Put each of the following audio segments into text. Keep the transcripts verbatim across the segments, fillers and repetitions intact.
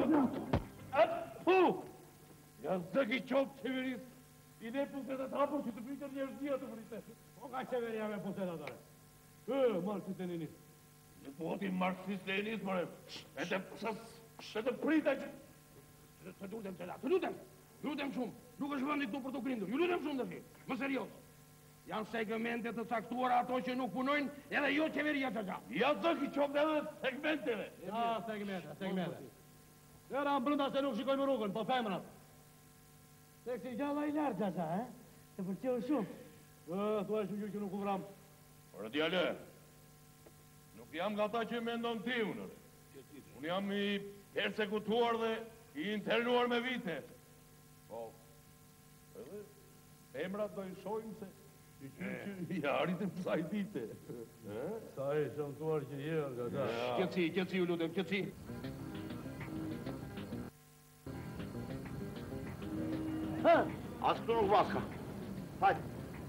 Fu! Janë zëki qopë qeveris, i ne pusetat hapur që të pritër njerëzia të frite. Po ka qeveria me pusetat are? E, marxist-leninist. Në poti marxist-leninist, more. E të pësës, e të prita që... Të lutem që da, të lutem, lutem shumë. Nuk është vëndi këtu për të grindur, ju lutem shumë të fi, më serios. Janë segmente të caktuara ato që nuk punojnë, edhe jo qeveria që gja. Ja zëki qopë edhe segmenteve. Ja, segmente, segmente. Gjera në brënda se nuk shikojmë rrugën, po femrat. Se kësi gjalla i lartë, gjaja, eh? Të përqenë shumë. E, thua e shumë që nuk u vram. Por, djale, nuk jam nga ta që mendon ti, unë. Unë jam i persekutuar dhe i internuar me vite. Po, edhe, emrat do i shojmë se i qyë që i aritim saj dite. Sa e shëmtuar që jërë, nga ta. Qëtësi, qëtësi, u lutem, qëtësi. Asë këtu nuk vaska. Hajde.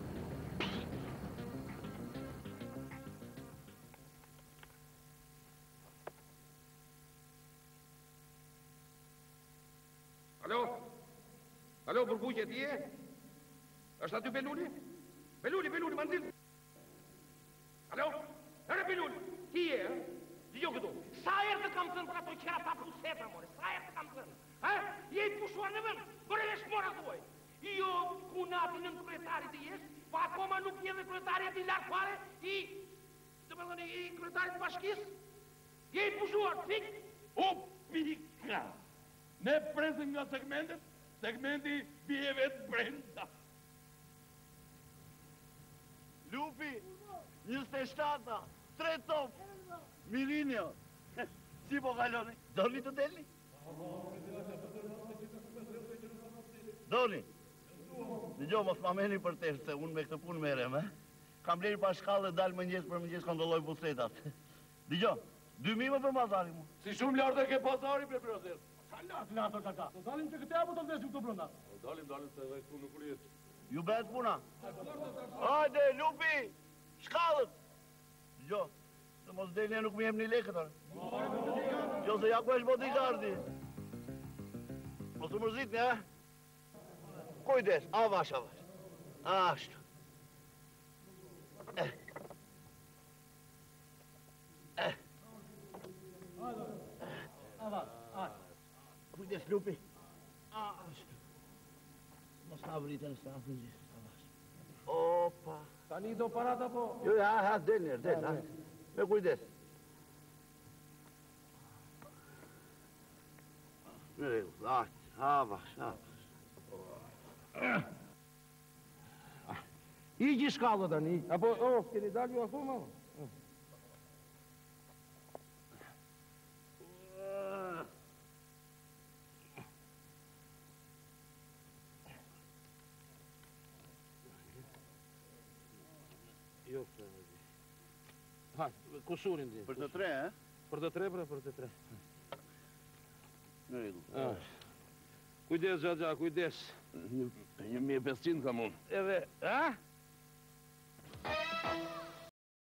Alo? Alo, burbuqe, ti e? Është aty Beluli? Beluli, Beluli, më nëzirë. Alo? Ere Beluli, ti e, e? Dijo këtu. Sa erë të kam thënë për ato qera pa puseta, more? Sa erë të kam thënë? Ha? Je i pushuar në vend, bërë e shmora të voj. Jo, kunati në kryetarit të jesh, pa akoma nuk je dhe kryetarit i lartë fare, i... të me dhënë, i kryetarit bashkis. Je i pushuar, pik? O, pika! Ne presim nga segmentet, segmenti bje vetë brenda. Lupi, njëztë e shtata, tre top, Mirinjo. Si po kaloni? Doni të delni? Doni? Në gjo, mos ma meni për tesh, se unë me këtë punë merem, eh? Kam leri pa shkallë dhe dalë mëngjes për mëngjes kontrolloj pusetat. Dëgjo, dy mime për pazari mu. Si shumë lartë e ke pazari, bre prezes. Sa lartë në ato kaka? Do dalim që këte apo të vdesim të brënda? Dalim, dalim, se dhe këtu nuk rjetë. Ju bet puna. Hajde, lupi, shkallët. Dëgjo, se mos delni e nuk mi jem një lekët, arë. Gjo, se ja ku është bodyguardi. Mos të mërzit një, eh? Kujdes, avash, avash. Ashtu. Eh. Eh. Avash, ashtu. Kujdes, lupi. Ashtu. Mos ka vritën së ta fëngjës, avash. Opa. Tani do parata po? Jo, ha, ha, del njerë, del, ha. Me kujdes. Në regu, ashtu, avash, avash. I gjë shkallë tani, apo, oh, keni dalë ju akoma? Jo, për në di. Ha, kusurin di. Për të tre, eh? Për të tre, pra, për të tre. Në regu. Kujdes, Gjaja, kujdes. Një mje pesëqind ka mund. Edhe, ha?